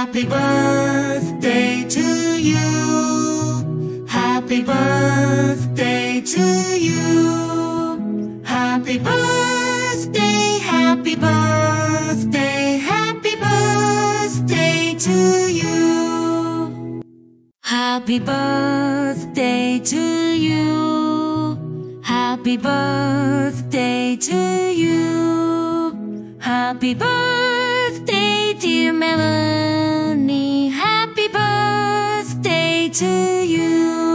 Happy birthday to you. Happy birthday to you. Happy birthday, happy birthday, happy birthday to you. Happy birthday to you. Happy birthday to you. Happy birthday, dear Melanie. Happy birthday to you.